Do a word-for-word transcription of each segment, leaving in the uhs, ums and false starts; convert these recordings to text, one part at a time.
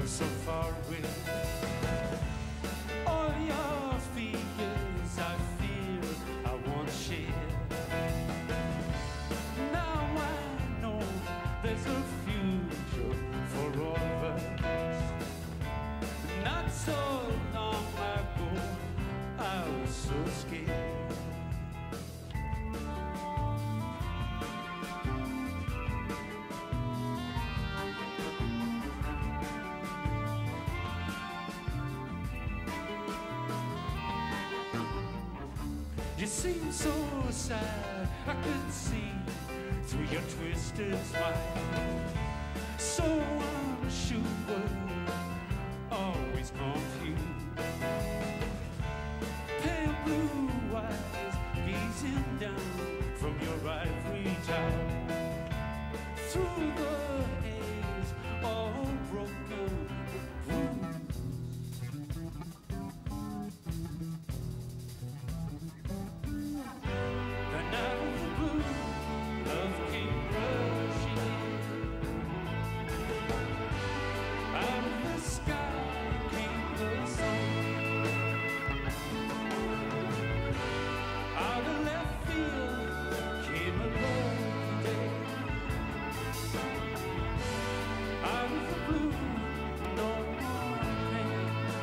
so far away. All your fears I fear I won't share. Now I know there's a future for all of us. Not so long ago I was so scared. You seem so sad, I could see through your twisted smile. So unsure, always confused. Pale blue eyes gazing down from your ivory tower. Through the haze, all broken bruised. And out of the blue, love came rushing in. Out of the sky came the sun. Out of left field came a lovely day. Out of the blue, no more pain.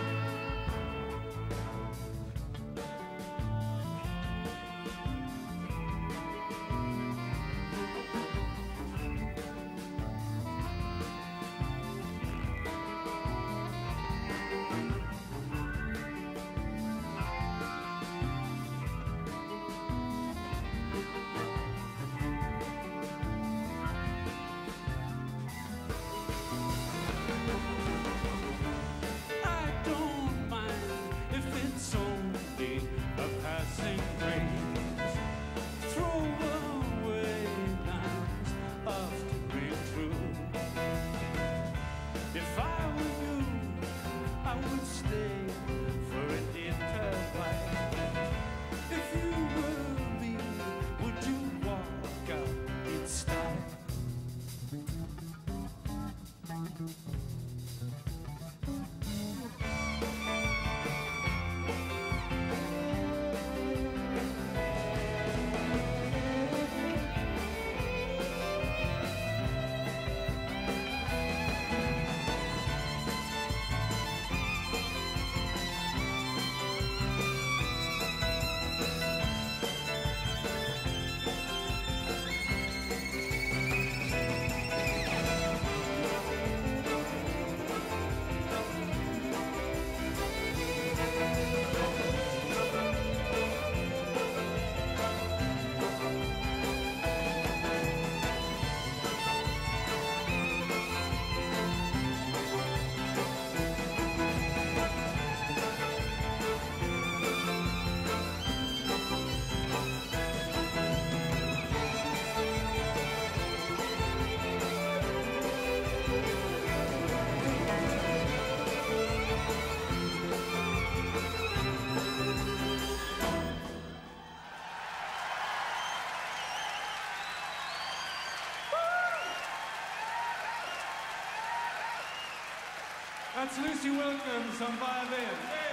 I don't mind if it's only a passing craze. Throw away lines of to break through. If I were you, I would stay for a little while. If you were me, would you walk out in style? That's Lucy Wilkins on violin.